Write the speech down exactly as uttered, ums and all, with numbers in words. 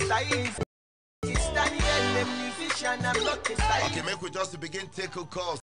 stylist. It's Daniel, the musician, I'm not the stylist. Okay, make we just begin take a call.